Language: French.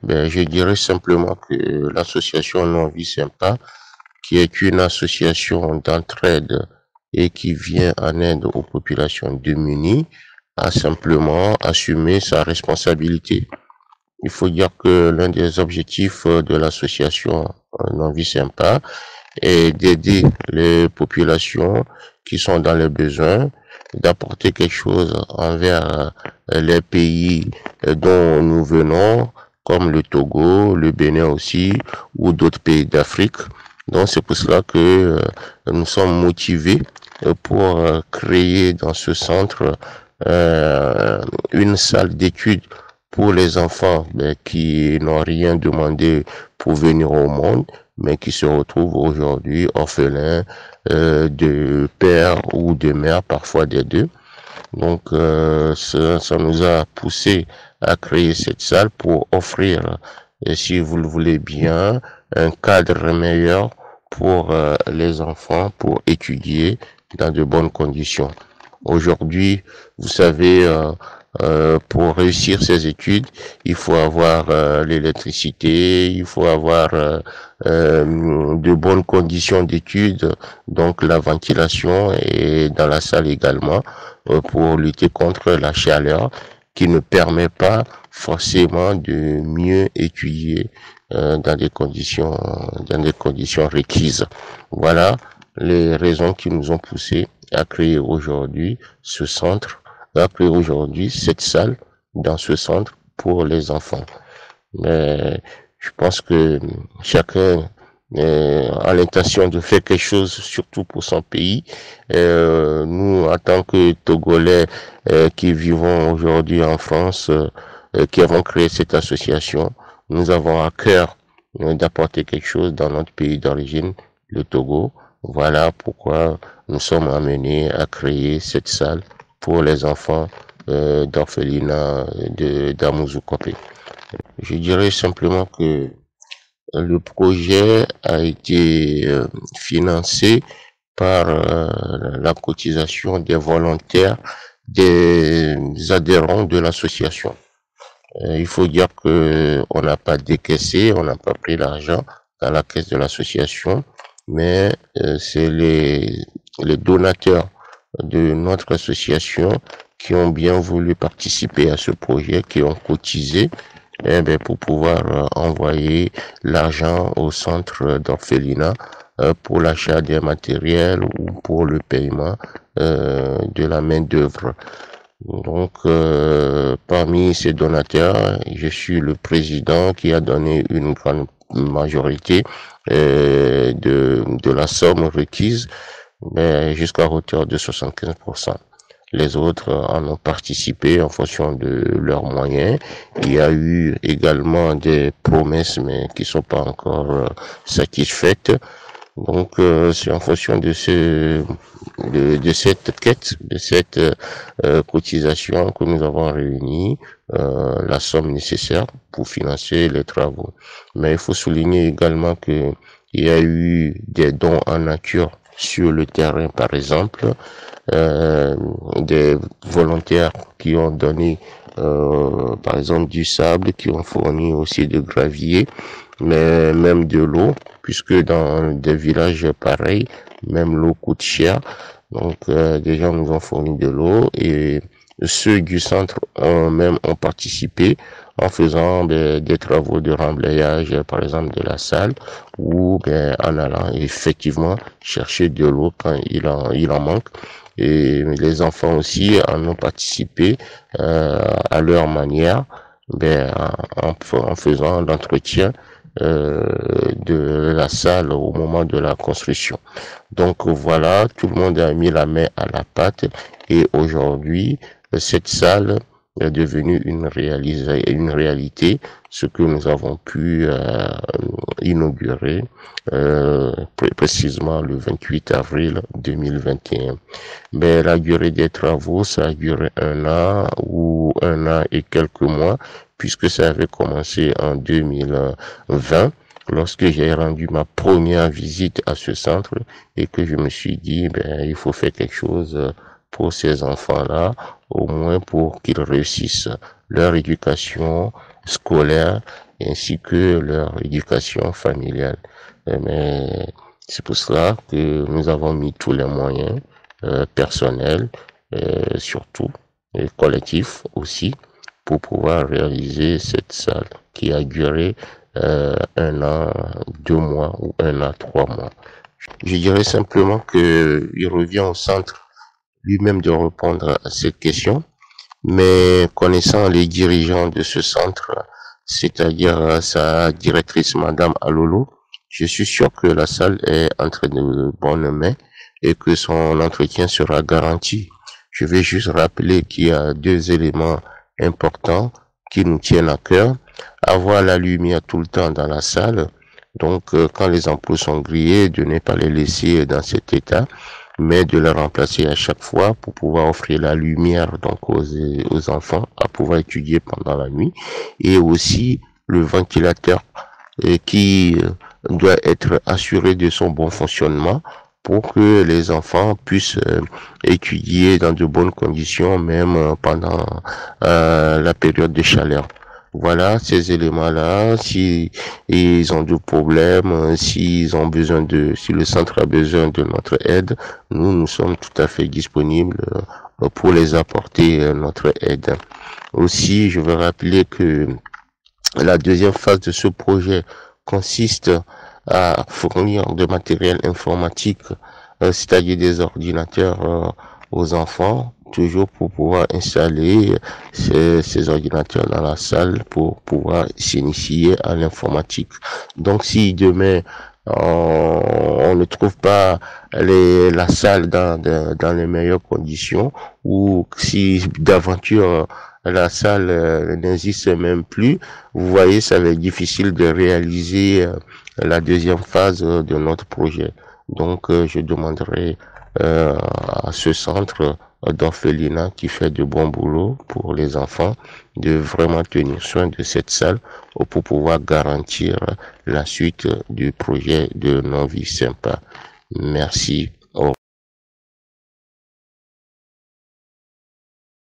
Je dirais simplement que l'association Non Vie Sympa, qui est une association d'entraide et qui vient en aide aux populations démunies, a simplement assumé sa responsabilité. Il faut dire que l'un des objectifs de l'association Non Vie Sympa est d'aider les populations qui sont dans les besoins, d'apporter quelque chose envers les pays dont nous venons, comme le Togo, le Bénin aussi, ou d'autres pays d'Afrique. Donc c'est pour cela que nous sommes motivés pour créer dans ce centre une salle d'études pour les enfants qui n'ont rien demandé pour venir au monde, mais qui se retrouvent aujourd'hui orphelins de père ou de mère, parfois des deux. Donc ça nous a poussé à créer cette salle pour offrir, si vous le voulez bien, un cadre meilleur pour les enfants, pour étudier dans de bonnes conditions. Aujourd'hui, vous savez, pour réussir ses études, il faut avoir l'électricité, il faut avoir de bonnes conditions d'études, donc la ventilation et dans la salle également, pour lutter contre la chaleur qui ne permet pas forcément de mieux étudier dans des conditions requises. Voilà les raisons qui nous ont poussé à créer aujourd'hui ce centre, à créer aujourd'hui cette salle dans ce centre pour les enfants. Mais je pense que chacun a l'intention de faire quelque chose, surtout pour son pays. Nous, en tant que Togolais qui vivons aujourd'hui en France, qui avons créé cette association, nous avons à cœur d'apporter quelque chose dans notre pays d'origine, le Togo. Voilà pourquoi nous sommes amenés à créer cette salle pour les enfants d'orphelinat d'Amouzou-Kopé. Je dirais simplement que le projet a été financé par la cotisation des volontaires, des adhérents de l'association. Il faut dire que on n'a pas décaissé, on n'a pas pris l'argent dans la caisse de l'association, mais c'est les donateurs de notre association qui ont bien voulu participer à ce projet, qui ont cotisé pour pouvoir envoyer l'argent au centre d'orphelinat pour l'achat des matériels ou pour le paiement de la main-d'œuvre. Donc, parmi ces donateurs, je suis le président qui a donné une grande majorité de la somme requise, mais jusqu'à hauteur de 75%. Les autres en ont participé en fonction de leurs moyens. Il y a eu également des promesses, mais qui sont pas encore satisfaites. Donc, c'est en fonction de cette quête, de cette cotisation que nous avons réuni la somme nécessaire pour financer les travaux. Mais il faut souligner également que il y a eu des dons en nature sur le terrain, par exemple, des volontaires qui ont donné, par exemple, du sable, qui ont fourni aussi de gravier, mais même de l'eau, puisque dans des villages pareils, même l'eau coûte cher. Donc, des gens nous ont fourni de l'eau et ceux du centre ont participé en faisant des travaux de remblayage, par exemple, de la salle, ou en allant effectivement chercher de l'eau quand il en manque. Et les enfants aussi en ont participé à leur manière, en faisant l'entretien de la salle au moment de la construction. Donc voilà, tout le monde a mis la main à la pâte et aujourd'hui, cette salle est devenue une réalité, ce que nous avons pu inaugurer précisément le 28 avril 2021. Mais la durée des travaux, ça a duré 1 an ou 1 an et quelques mois, puisque ça avait commencé en 2020, lorsque j'ai rendu ma première visite à ce centre et que je me suis dit, il faut faire quelque chose pour ces enfants-là, au moins pour qu'ils réussissent leur éducation scolaire ainsi que leur éducation familiale. Mais c'est pour cela que nous avons mis tous les moyens personnels, surtout, et collectifs aussi, pour pouvoir réaliser cette salle qui a duré 1 an, 2 mois ou 1 an, 3 mois. Je dirais simplement qu'il revient au centre lui-même de répondre à cette question, mais connaissant les dirigeants de ce centre, c'est-à-dire sa directrice, Madame Alolo, je suis sûr que la salle est entre de bonnes mains et que son entretien sera garanti. Je vais juste rappeler qu'il y a 2 éléments importants qui nous tiennent à cœur. Avoir la lumière tout le temps dans la salle, donc quand les ampoules sont grillées, de ne pas les laisser dans cet état, mais de les remplacer à chaque fois pour pouvoir offrir la lumière donc aux enfants à pouvoir étudier pendant la nuit, et aussi le ventilateur qui doit être assuré de son bon fonctionnement pour que les enfants puissent étudier dans de bonnes conditions, même pendant la période de chaleur. Voilà, ces éléments-là, si ils ont des problèmes, si le centre a besoin de notre aide, nous sommes tout à fait disponibles pour les apporter notre aide. Aussi, je veux rappeler que la deuxième phase de ce projet consiste à fournir de matériel informatique, c'est-à-dire des ordinateurs aux enfants, toujours pour pouvoir installer ces ordinateurs dans la salle pour pouvoir s'initier à l'informatique. Donc si demain on ne trouve pas la salle dans les meilleures conditions, ou si d'aventure la salle n'existe même plus, vous voyez, ça va être difficile de réaliser la deuxième phase de notre projet. Donc, je demanderai à ce centre d'orphelinat qui fait de bons boulots pour les enfants de vraiment tenir soin de cette salle pour pouvoir garantir la suite du projet de Non-Vie Sympa. Merci.